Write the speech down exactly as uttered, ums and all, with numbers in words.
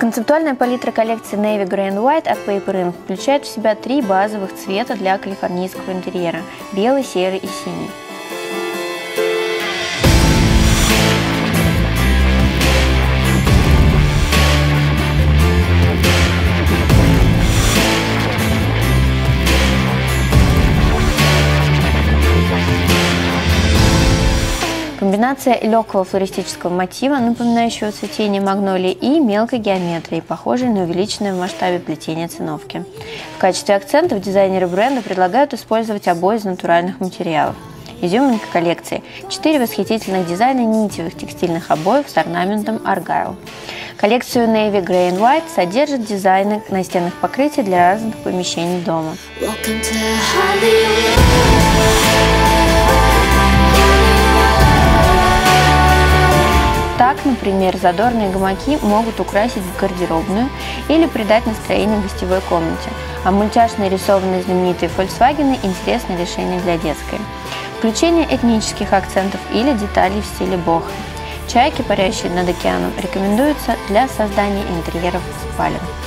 Концептуальная палитра коллекции Navy Grey and White от Paper Ink включает в себя три базовых цвета для калифорнийского интерьера – белый, серый и синий. Комбинация легкого флористического мотива, напоминающего цветение магнолии, и мелкой геометрии, похожей на увеличенное в масштабе плетение циновки. В качестве акцентов дизайнеры бренда предлагают использовать обои из натуральных материалов. Изюминка коллекции – четыре восхитительных дизайна нитевых текстильных обоев с орнаментом Argyle. Коллекцию Navy Grey and White содержит дизайны настенных покрытий для разных помещений дома. Так, например, задорные гамаки могут украсить гардеробную или придать настроение гостевой комнате, а мультяшные рисованные знаменитые Volkswagen – интересное решение для детской. Включение этнических акцентов или деталей в стиле бохо. Чайки, парящие над океаном, рекомендуются для создания интерьеров спален.